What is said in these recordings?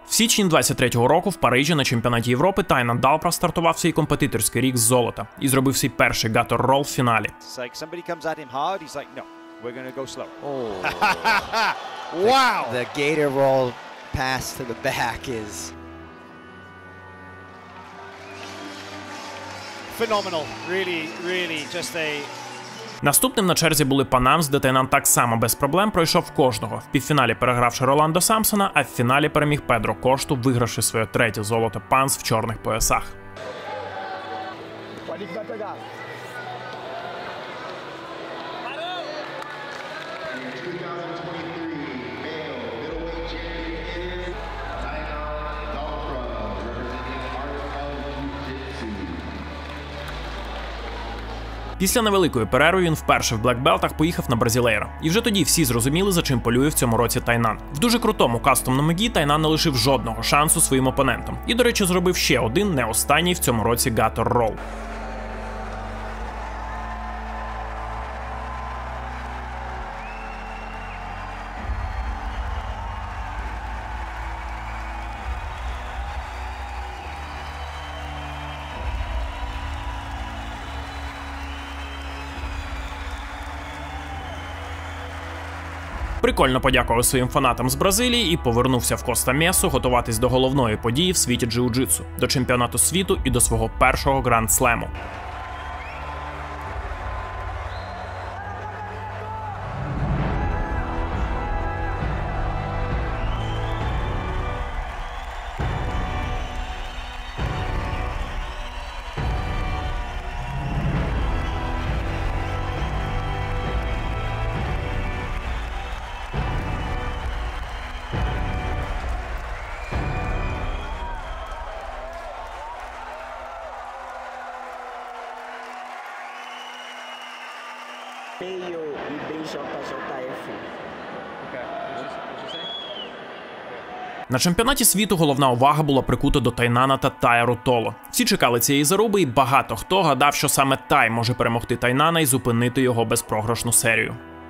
В січні 23-го року в Парижі на чемпіонаті Європи Тайнан Далпра стартував свій компетиторський рік з золота і зробив свій перший гатор рол в фіналі. The gator roll pass to the back is phenomenal. Really just a... Наступним на черзі були Панамс, де Тайнан так само без проблем пройшов кожного, в півфіналі перегравши Роландо Самсона, а в фіналі переміг Педро Кошту, вигравши своє третє золото Панс в чорних поясах. Після невеликої перерви він вперше в блекбелтах поїхав на Бразілейро. І вже тоді всі зрозуміли, за чим полює в цьому році Тайнан. В дуже крутому кастомному гі Тайнан не лишив жодного шансу своїм опонентам. І, до речі, зробив ще один, не останній в цьому році гатор рол. Прикольно подякував своїм фанатам з Бразилії і повернувся в Коста-Месу готуватись до головної події в світі джиу-джитсу, до чемпіонату світу і до свого першого гранд-слему. На чемпіонаті світу головна увага була прикута до Тайнана та Тая Рутоло. Всі чекали цієї заруби, і багато хто гадав, що саме Тай може перемогти Тайнана і зупинити його безпрограшну серію.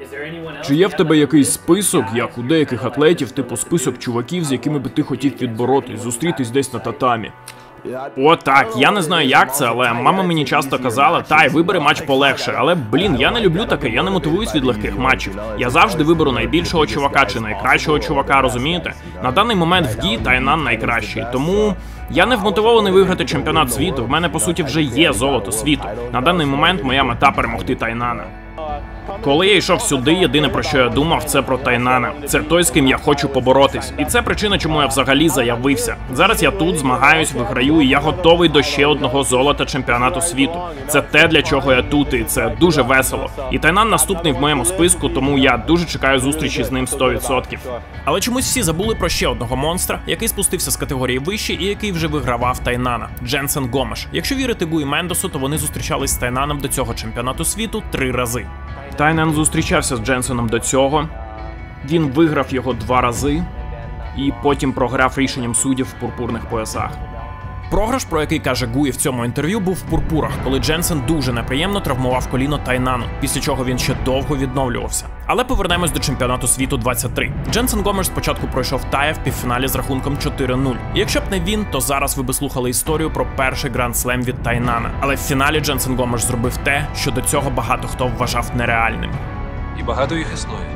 Чи є в тебе якийсь список, як у деяких атлетів, типу список чуваків, з якими би ти хотів відборотись, зустрітись десь на татамі? О, так, я не знаю, як це, але мама мені часто казала: Тай, вибери матч полегше. Але, блін, я не люблю таке, я не мотивуюсь від легких матчів. Я завжди виберу найбільшого чувака чи найкращого чувака, розумієте? На даний момент в гі Тайнан найкращий, тому я не вмотивований виграти чемпіонат світу, в мене, по суті, вже є золото світу. На даний момент моя мета перемогти Тайнана. Коли я йшов сюди, єдине, про що я думав, це про Тайнана. Це той, з ким я хочу поборотись. І це причина, чому я взагалі заявився. Зараз я тут змагаюсь, виграю, і я готовий до ще одного золота чемпіонату світу. Це те, для чого я тут, і це дуже весело. І Тайнан наступний в моєму списку, тому я дуже чекаю зустрічі з ним 100%. Але чомусь всі забули про ще одного монстра, який спустився з категорії вище і який вже вигравав Тайнана – Дженсен Гомеш. Якщо вірити Гу і Мендосу, то вони зустрічались з Тайнаном до цього чемпіонату світу 3 рази. Тайнан зустрічався з Дженсеном до цього, він виграв його 2 рази і потім програв рішенням суддів в пурпурних поясах. Програш, про який каже Гуї в цьому інтерв'ю, був в пурпурах, коли Дженсен дуже неприємно травмував коліно Тайнану, після чого він ще довго відновлювався. Але повернемось до чемпіонату світу 23. Дженсен Гомеш спочатку пройшов Тая в півфіналі з рахунком 4-0. І якщо б не він, то зараз ви би слухали історію про перший гранд-слем від Тайнана. Але в фіналі Дженсен Гомеш зробив те, що до цього багато хто вважав нереальним. І багато їх існує.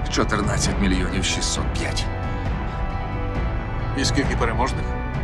14 мільйонів 605. І скільки переможних?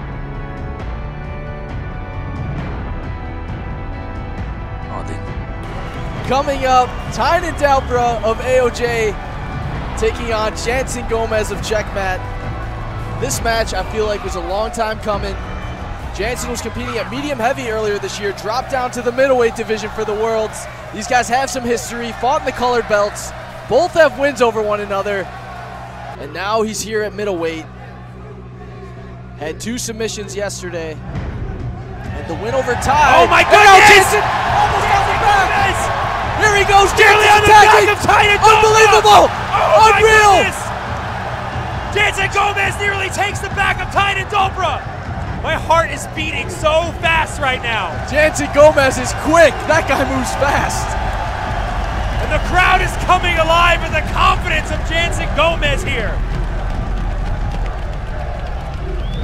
Coming up, Tainan Dalpra of AOJ taking on Jansen Gomez of Checkmat. This match, I feel like, was a long time coming. Jansen was competing at medium heavy earlier this year, dropped down to the middleweight division for the Worlds. These guys have some history, fought in the colored belts. Both have wins over one another. And now he's here at middleweight. Had 2 submissions yesterday. And the win over Ty. Oh my goodness! Jansen almost got the back. Here he goes, Jansen attacking! Unbelievable! Oh Unreal! Jansen Gomez nearly takes the back of Tainan Dalpra. My heart is beating so fast right now. Jansen Gomez is quick. That guy moves fast. And the crowd is coming alive with the confidence of Jansen Gomez here.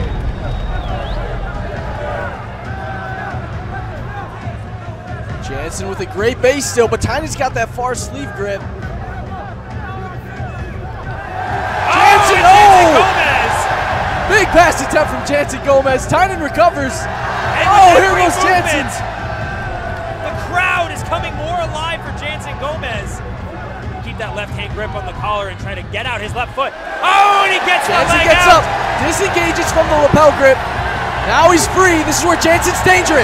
Jansen with a great base still, but Tynan's got that far sleeve grip. Jansen, Gomez! Big pass attempt from Jansen Gomez. Tynan recovers. And Here goes Jansen. The crowd is coming more alive for Jansen Gomez. Keep that left hand grip on the collar and try to get out his left foot. Oh, and he gets the Jansen leg gets out. up, disengages from the lapel grip. Now he's free. This is where Jansen's dangerous.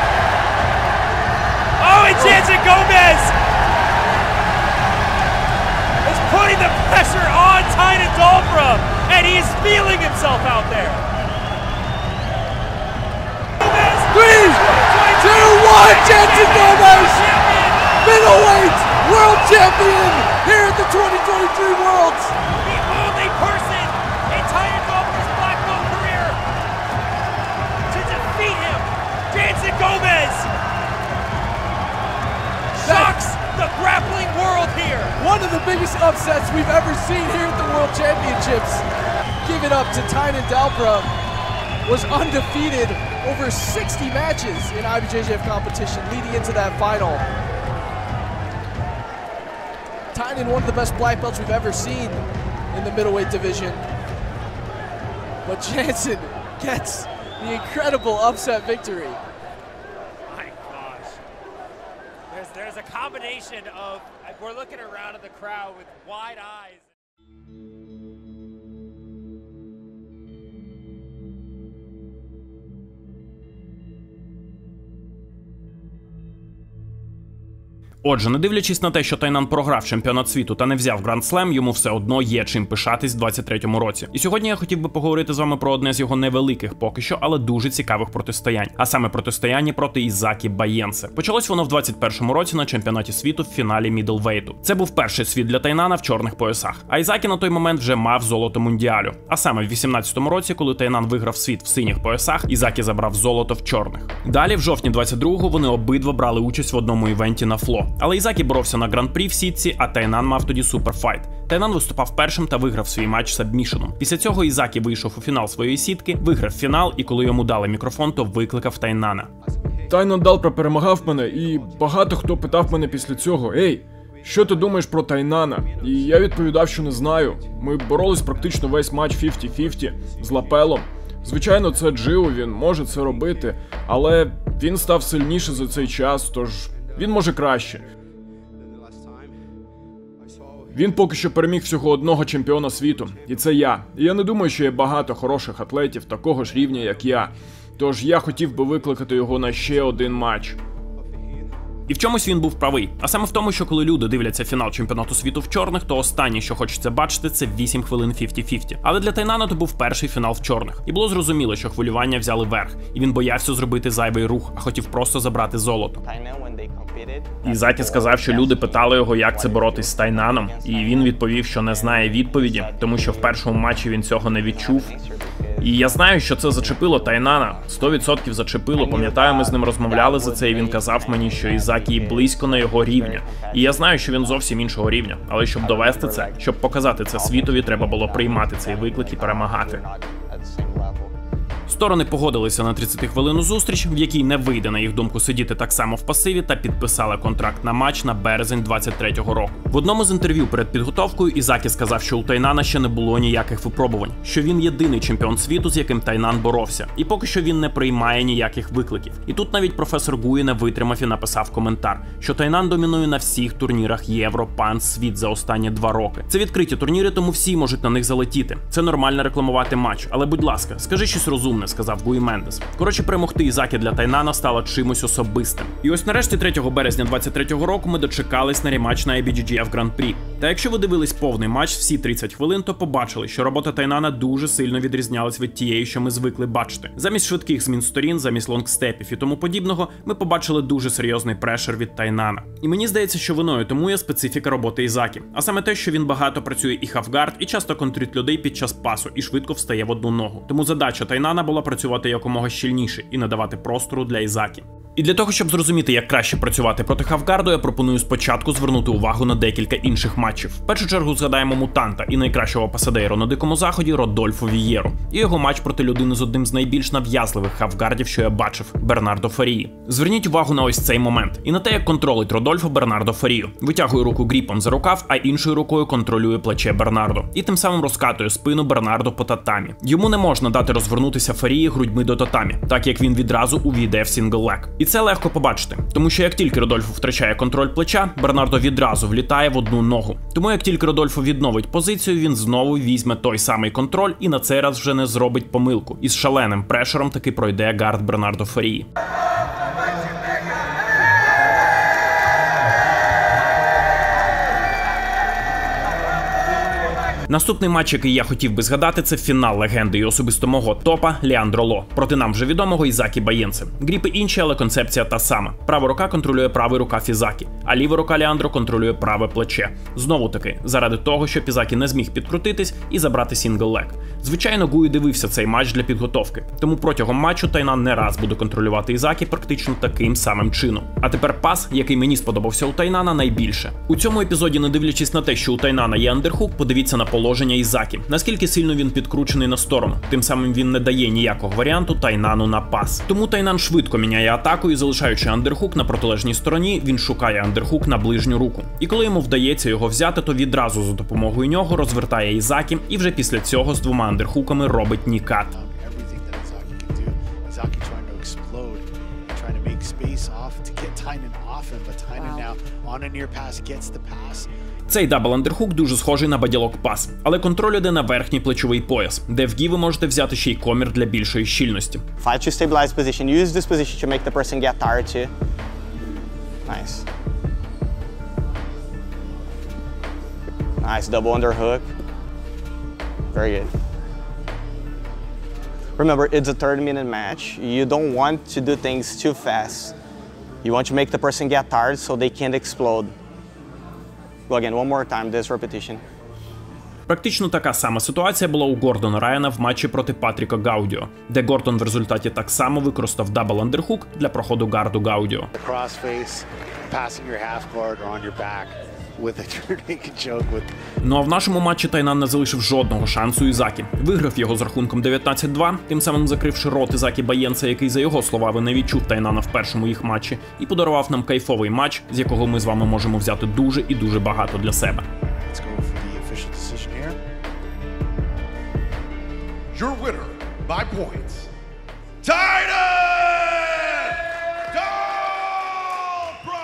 Oh, and Jansen Gomez is putting the pressure on Tainan Dalbra, and he is feeling himself out there. Gomez, 3, 2, 1, Jansen Gomez, middleweight world champion here at the 2023 Worlds. The only person in Tainan Dalbra's black belt career to defeat him, Jansen Gomez, shocks the grappling world here. One of the biggest upsets we've ever seen here at the World Championships. Give it up to Tainan Dalbra, was undefeated over 60 matches in IBJJF competition leading into that final. Tainan, one of the best black belts we've ever seen in the middleweight division. But Jansen gets the incredible upset victory. My gosh. There's a combination of, we're looking around at the crowd with wide eyes. Отже, не дивлячись на те, що Тайнан програв чемпіонат світу та не взяв Гранд Слем, йому все одно є чим пишатись в 23-му році. І сьогодні я хотів би поговорити з вами про одне з його невеликих поки що, але дуже цікавих протистоянь. А саме протистояння проти Ізакі Баєнсе. Почалось воно в 21-му році на чемпіонаті світу в фіналі мідлвейту. Це був перший світ для Тайнана в чорних поясах. А Ізакі на той момент вже мав золото мундіалю. А саме в 18-му році, коли Тайнан виграв світ в синіх поясах, Ізакі забрав золото в чорних. Далі, в жовтні 22-го, вони обидва брали участь в одному івенті на фло. Але Ізакі боровся на гран-прі в сітці, а Тайнан мав тоді суперфайт. Тайнан виступав першим та виграв свій матч сабмішеном. Після цього Ізакі вийшов у фінал своєї сітки, виграв фінал, і коли йому дали мікрофон, то викликав Тайнана. Тайнан Далбра перемагав мене, і багато хто питав мене після цього: «Ей, що ти думаєш про Тайнана?» І я відповідав, що не знаю. Ми боролись практично весь матч 50-50 з лапелом. Звичайно, це Джиу, він може це робити, але він став сильніше за цей час, тож він може краще. Він поки що переміг всього одного чемпіона світу, і це я. І я не думаю, що є багато хороших атлетів такого ж рівня, як я. Тож я хотів би викликати його на ще один матч. І в чомусь він був правий. А саме в тому, що коли люди дивляться фінал чемпіонату світу в чорних, то останнє, що хочеться бачити, це 8 хвилин 50-50. Але для Тайнана то був перший фінал в чорних. І було зрозуміло, що хвилювання взяли верх. І він боявся зробити зайвий рух, а хотів просто забрати золото. Ізакі сказав, що люди питали його, як це боротись з Тайнаном. І він відповів, що не знає відповіді, тому що в першому матчі він цього не відчув. І я знаю, що це зачепило Тайнана. 100% зачепило. Пам'ятаю, ми з ним розмовляли за це, і він казав мені, що Ізакі близько на його рівня. І я знаю, що він зовсім іншого рівня. Але щоб довести це, щоб показати це світові, треба було приймати цей виклик і перемагати. Сторони погодилися на 30-хвилинну зустріч, в якій не вийде, на їх думку, сидіти так само в пасиві, та підписали контракт на матч на березень 23-го року. В одному з інтерв'ю перед підготовкою Ізакі сказав, що у Тайнана ще не було ніяких випробувань, що він єдиний чемпіон світу, з яким Тайнан боровся, і поки що він не приймає ніяких викликів. І тут навіть професор Гуї не витримав і написав коментар, що Тайнан домінує на всіх турнірах Євро, Пан, Світ за останні 2 роки. Це відкриті турніри, тому всі можуть на них залетіти. Це нормально рекламувати матч, але будь ласка, скажи щось розумне, сказав Гуї Мендес. Коротше, перемогти Ізакі для Тайнана стало чимось особистим. І ось нарешті 3 березня 23-го року ми дочекались на рематч на IBJJF Grand Prix. Та якщо ви дивились повний матч всі 30 хвилин, то побачили, що робота Тайнана дуже сильно відрізнялась від тієї, що ми звикли бачити. Замість швидких змін сторін, замість лонгстепів і тому подібного, ми побачили дуже серйозний прешер від Тайнана. І мені здається, що виною тому є специфіка роботи Ізакі. А саме те, що він багато працює і хавгард, і часто контрить людей під час пасу, і швидко встає в одну ногу. Тому задача Тайнана була була працювати якомога щільніше і не давати простору для Ізакі. І для того, щоб зрозуміти, як краще працювати проти хавгарду, я пропоную спочатку звернути увагу на декілька інших матчів. В першу чергу згадаємо мутанта і найкращого пасадейру на Дикому Заході Родольфо Вієру і його матч проти людини з одним з найбільш нав'язливих хавгардів, що я бачив – Бернардо Фарії. Зверніть увагу на ось цей момент і на те, як контролить Родольфо Бернардо Фарію. Витягує руку гріпом за рукав, а іншою рукою контролює плече Бернардо. І тим самим розкатує спину Бернардо по татамі. Йому не можна дати розвернутися Фарії грудьми до татамі, так як він відразу увійде в сінгл-лег. І це легко побачити, тому що як тільки Родольфо втрачає контроль плеча, Бернардо відразу влітає в одну ногу. Тому як тільки Родольфо відновить позицію, він знову візьме той самий контроль і на цей раз вже не зробить помилку. І з шаленим прешером таки пройде гард Бернардо Фарії. Наступний матч, який я хотів би згадати, це фінал легенди і особисто мого топа Леандро Ло проти нам вже відомого Ізакі Баєнце. Гріпи інші, але концепція та сама. Права рука контролює правий рукав Ізакі, а ліва рука Леандро контролює праве плече. Знову таки, заради того, щоб Ізакі не зміг підкрутитись і забрати сінгл-лег. Звичайно, Гуї дивився цей матч для підготовки, тому протягом матчу Тайнан не раз буде контролювати Ізакі практично таким самим чином. А тепер пас, який мені сподобався у Тайнана найбільше. У цьому епізоді, не дивлячись на те, що у Тайнана є андерхук, подивіться на положення Ізакі, наскільки сильно він підкручений на сторону. Тим самим він не дає ніякого варіанту Тайнану на пас. Тому Тайнан швидко міняє атаку і, залишаючи андерхук на протилежній стороні, він шукає андерхук на ближню руку. І коли йому вдається його взяти, то відразу за допомогою нього розвертає Ізакі і вже після цього з двома андерхуками робить нікат. Цей дабл-андерхук дуже схожий на баділок-пас, але контроль іде на верхній плечовий пояс, де в гі ви можете взяти ще й комір для більшої щільності. Fight to stabilize position. Use this position to make the person get tired too. Nice. Nice double underhook. Very good. Remember, it's a 30-minute match. You don't want to do things too fast. You want to make the person get tired so they can't explode. Go again, one more time, this repetition. Практично така сама ситуація була у Гордона Райана в матчі проти Патріка Гаудіо, де Гордон в результаті так само використав дабл-андерхук для проходу гарду Гаудіо. Ну а в нашому матчі Тайнан не залишив жодного шансу Ізакі. Виграв його з рахунком 19-2, тим самим закривши рот Ізакі Баєнца, який, за його словами, не відчув Тайнана в першому їх матчі, і подарував нам кайфовий матч, з якого ми з вами можемо взяти дуже і дуже багато для себе. Your winner by points, Titan Dobra!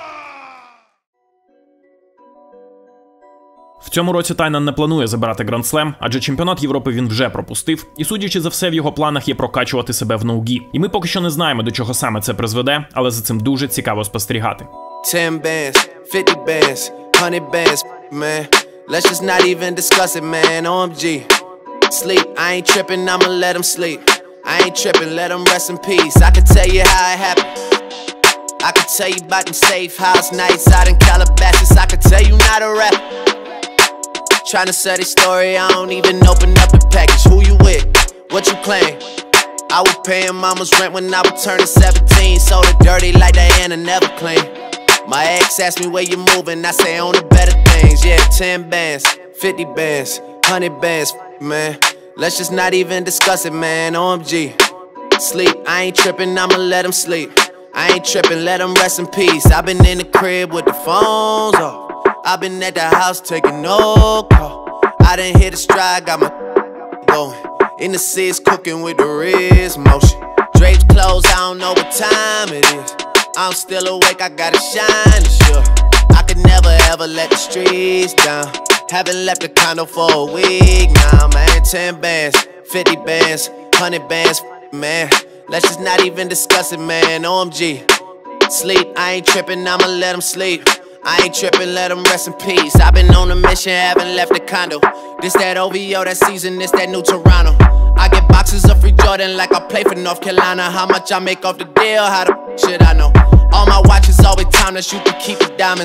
В цьому році Тайнан не планує забирати Гранд-слем, адже чемпіонат Європи він вже пропустив, і судячи за все, в його планах є прокачувати себе в ноугі. І ми поки що не знаємо, до чого саме це призведе, але за цим дуже цікаво спостерігати. 10 bands, 50 bands, 100 bands, man. Let's just not even discuss it, man. OMG. Sleep, I ain't tripping, I'ma let him sleep. I ain't tripping, let him rest in peace. I can tell you how it happened. I can tell you about them safe house nights out in Calabasas. I can tell you not a rap. Tryna sell this story, I don't even open up the package. Who you with? What you claim? I was paying mama's rent when I was turning 17. Sold her dirty like Diana never clean. My ex asked me where you moving, I say on the better things. Yeah, 10 bands, 50 bands, 100 bands, man. Let's just not even discuss it, man. OMG. Sleep, I ain't tripping, I'ma let him sleep. I ain't tripping, let him rest in peace. I've been in the crib with the phones off. I've been at the house taking no call. I done hit a stride, got my going. In the seats cooking with the wrist motion. Drapes closed, I don't know what time it is. I'm still awake, I gotta shine to sure. I could never ever let the streets down. Haven't left the condo for a week now, man. 10 bands, 50 bands, 100 bands, man. Let's just not even discuss it, man. OMG. Sleep, I ain't tripping, I'ma let him sleep. I ain't tripping, let him rest in peace. I've been on a mission, haven't left the condo. This that OVO, that season, this that new Toronto. I get boxes of free Jordan like I play for North Carolina. How much I make off the deal, how the shit I know. All my watches always timeless, you can keep the diamonds.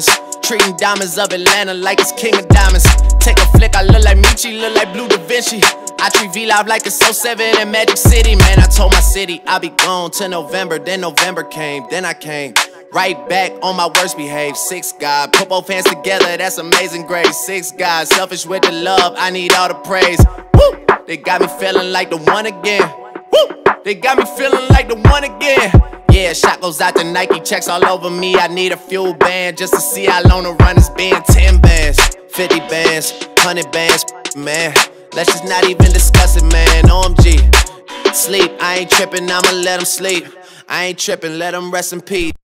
Treating diamonds of Atlanta like it's king of diamonds. Take a flick, I look like Michi, look like Blue Da Vinci. I treat V-Live like it's 07 in Magic City. Man, I told my city I'll be gone till November. Then November came, then I came right back on my worst behave. 6 God, put both hands together, that's amazing grace. 6 God, selfish with the love, I need all the praise. Woo! They got me feeling like the one again. Woo! They got me feeling like the one again. Yeah, shot goes out to Nike, checks all over me. I need a fuel band just to see how long the run has been. 10 bands, 50 bands, 100 bands, man. Let's just not even discuss it, man. OMG, sleep, I ain't tripping, I'ma let them sleep. I ain't tripping, let them rest in peace.